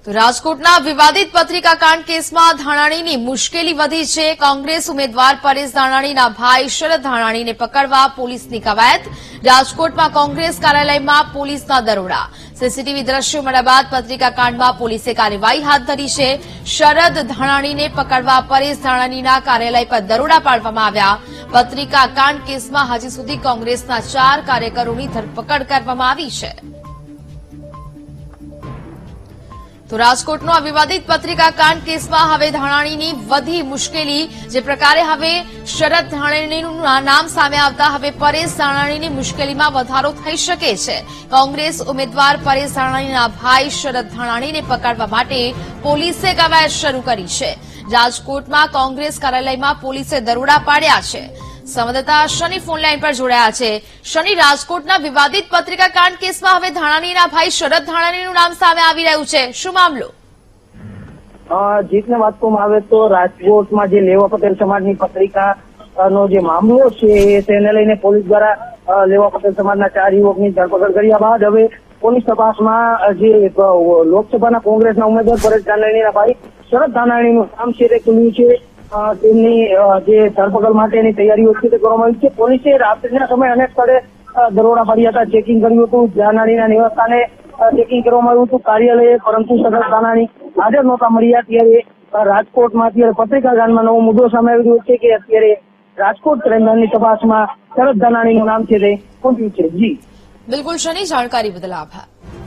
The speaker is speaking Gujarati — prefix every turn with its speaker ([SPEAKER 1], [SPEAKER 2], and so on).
[SPEAKER 1] તો રાજકોટના વિવાદિત પત્રિકાકાંડ કેસમાં ધાનાણીની મુશ્કેલી વધી છે। કોંગ્રેસ ઉમેદવાર પરેશ ધાનાણીના ભાઈ શરદ ધાનાણીને પકડવા પોલીસની કવાયત। રાજકોટમાં કોંગ્રેસ કાર્યાલયમાં પોલીસના દરોડા। સીસીટીવી દ્રશ્યો મળ્યા બાદ પત્રિકાકાંડમાં પોલીસે કાર્યવાહી હાથ ધરી છે। શરદ ધાનાણીને પકડવા પરેશ ધાનાણીના કાર્યાલય પર દરોડા પાડવામાં આવ્યા। પત્રિકાકાંડ કેસમાં હજી સુધી કોંગ્રેસના 4 કાર્યકરોની ધરપકડ કરવામાં આવી છે। તો રાજકોટનો આ વિવાદિત પત્રિકાકાંડ કેસમાં હવે ધાનાણીની વધી મુશ્કેલી। જે પ્રકારે હવે શરદ ધાનાણીનું નામ સામે આવતા હવે પરેશ ધાનાણીની મુશ્કેલીમાં વધારો થઈ શકે છે। કોંગ્રેસ ઉમેદવાર પરેશ ધાનાણીના ભાઈ શરદ ધાનાણીને પકડવા માટે પોલીસે કવાયત શરૂ કરી છે। રાજકોટમાં કોંગ્રેસ કાર્યાલયમાં પોલીસે દરોડા પાડ્યા છે। સંવાદદાતા શનિ ફોનલાઈન પર જોડાયા છે। શનિ, રાજકોટના વિવાદિત પત્રિકાકાંડ કેસમાં હવે ધાનાણીના ભાઈ શરદ ધાનાણીનું નામ સામે આવી રહ્યું છે। શું મામલો?
[SPEAKER 2] જીતને વાત કરવામાં આવે તો રાજકોટમાં જે લેવા પટેલ સમાજની પત્રિકાનો જે મામલો છે તેને લઈને પોલીસ દ્વારા લેવા પટેલ સમાજના 4 યુવકની ધરપકડ કર્યા બાદ હવે પોલીસ તપાસમાં જે લોકસભાના કોંગ્રેસના ઉમેદવાર પરેશ ધાનાણીના ભાઈ શરદ ધાનાણીનું નામ છે તે ખુલ્યું છે। તેમની જે ધરપકડ માટેની તૈયારીઓ છે તે કરવામાં આવી છે। પોલીસે રાત્રિના સમયે અનેક સ્થળે દરોડા પાડ્યા હતા, ચેકિંગ કર્યું હતું। ધાનાણીના નિવાસસ્થાને ચેકિંગ કરવામાં આવ્યું હતું કાર્યાલયે, પરંતુ શરદ ધાનાણી હાજર નહોતા મળ્યા। ત્યારે રાજકોટમાં અત્યારે પત્રિકાકાંડમાં નવો મુદ્દો સામે આવી રહ્યો છે કે અત્યારે રાજકોટ ક્રાઇમબ્રાન્ચની તપાસમાં શરદ ધાનાણીનું નામ છે તે પહોંચ્યું છે। જી
[SPEAKER 1] બિલકુલ શનિ, જાણકારી બદલ આભાર।